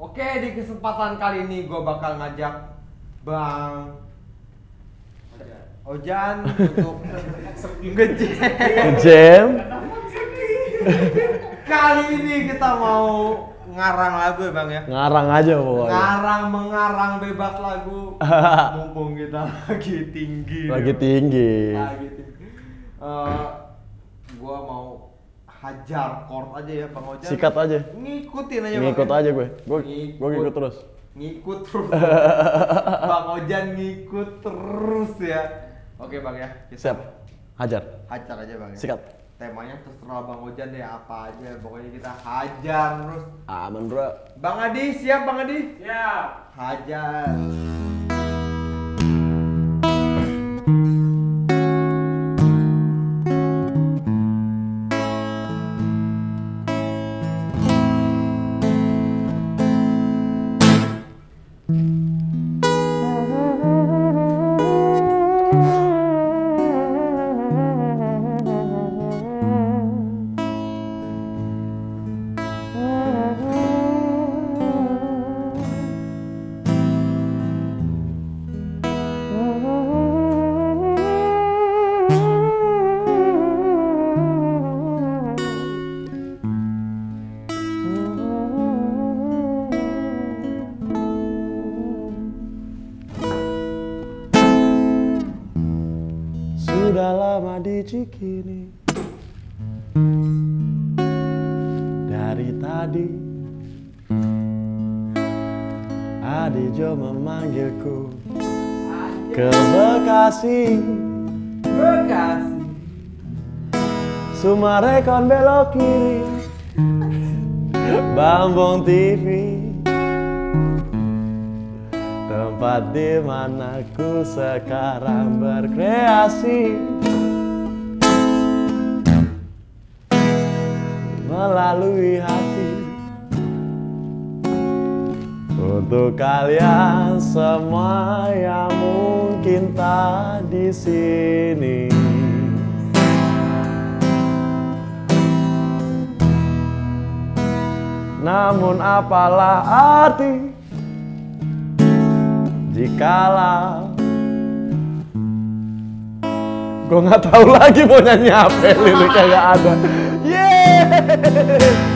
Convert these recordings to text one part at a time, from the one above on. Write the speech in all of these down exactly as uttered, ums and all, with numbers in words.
Oke, di kesempatan kali ini gue bakal ngajak Bang Ojan untuk ngejam. Jam. Kali ini kita mau ngarang lagu ya Bang ya. Ngarang aja pokoknya. Ngarang mengarang bebas lagu. Mumpung kita lagi tinggi. Lagi nih, tinggi. Lagi tinggi. Uh, gua mau hajar chord aja ya Bang Ojan. Sikat aja. Ngikutin aja Ngikut Bang. aja gue. Gue Ngikut. gue ngikut terus. Ngikut terus. Bang Ojan ngikut terus ya. Oke Bang ya. Kita Siap. Hajar. hajar aja Bang ya. Sikat. Temanya terserah Bang Ojan deh apa aja. Pokoknya kita hajar terus. Aman, Bro. Bang Adi, siap Bang Adi? Siap. Hajar. Sudah lama di Cikini, dari tadi Adijo memanggilku ke Bekasi. Bekasi. Sumarekon belok kiri, Bambang T V, tempat di mana ku sekarang berkreasi. Melalui hati untuk kalian semua yang mungkin tak di sini. Namun apalah arti jikalau gue nggak tahu lagi mau nyanyi apa, liriknya nggak ada. Yeah.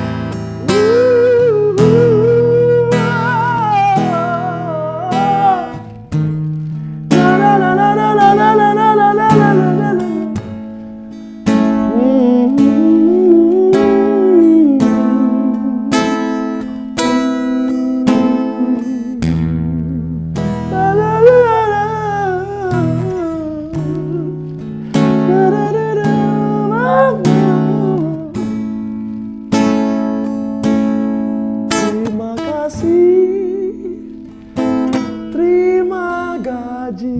Terima gaji.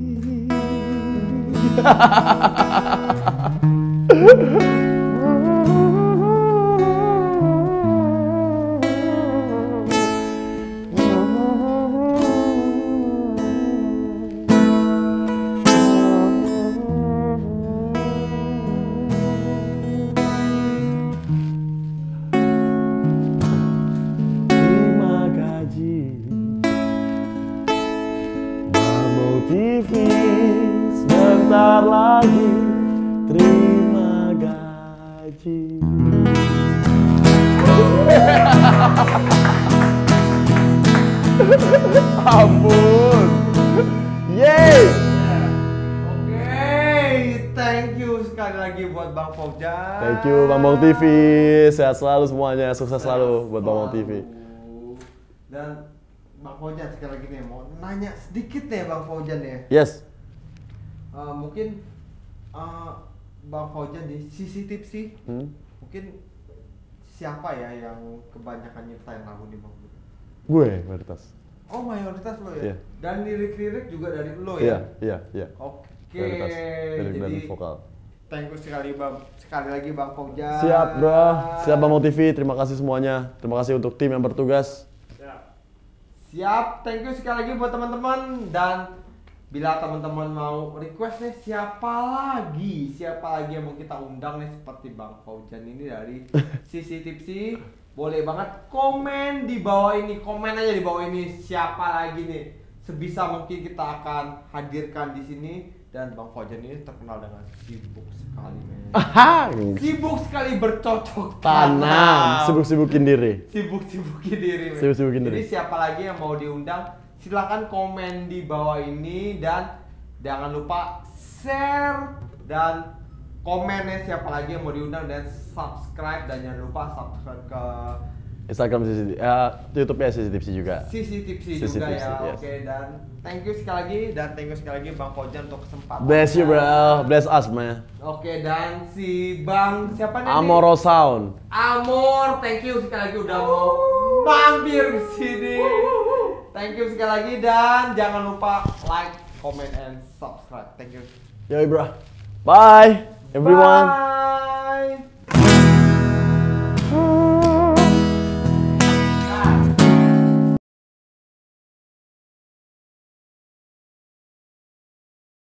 Terima gaji. T V sebentar lagi terima gaji. Ampun. Yeay. Oke, thank you sekali lagi buat Bang Fauzan. Thank you Bambang T V. Sehat selalu semuanya, sukses selalu buat Bambang T V. Dan Bang Fauzan sekali lagi nih mau nanya sedikit nih Bang Fauzan ya. Yes. Uh, mungkin uh, Bang Fauzan di sisi tipsi Hmm? mungkin siapa ya yang kebanyakan nyiptain lagu di Bang Fauzan? Gue mayoritas. Oh mayoritas lo ya? Iya. Dan lirik-lirik juga dari lo Iya, ya? iya, iya. Oke, Mayoritas. Lirik dan jadi vokal. thank you sekali Bang, sekali lagi Bang Fauzan. Siap bro, siap Bambang T V. Terima kasih semuanya. Terima kasih untuk tim yang bertugas. Siap. Siap, thank you sekali lagi buat teman-teman. Dan bila teman-teman mau request nih siapa lagi, siapa lagi yang mau kita undang nih seperti Bang Fauzan ini dari Sisi Tipsi, boleh banget komen di bawah ini, komen aja di bawah ini siapa lagi nih. Sebisa mungkin kita akan hadirkan di sini. Dan Bang Fauzan ini terkenal dengan sibuk sekali, men. Aha. Sibuk sekali bercocok Tanam, sibuk-sibukin diri. Sibuk-sibukin diri, men. Sibuk-sibukin Jadi diri. siapa lagi yang mau diundang, silahkan komen di bawah ini. Dan jangan lupa share dan komennya siapa lagi yang mau diundang. Dan subscribe, dan jangan lupa subscribe ke Instagram C C T V, ya YouTube-nya C C T V juga. C C T V C C T V, juga ya. yes. Oke, dan thank you sekali lagi. Dan thank you sekali lagi Bang Fauzan untuk kesempatan. Bless you bro, bless us man. Oke, dan si Bang siapa nih? Amoro Sound. Amor, thank you sekali lagi udah mau mampir ke sini. Thank you sekali lagi, dan jangan lupa like, comment, and subscribe. Thank you. Yoi bro. Bye everyone. Bye.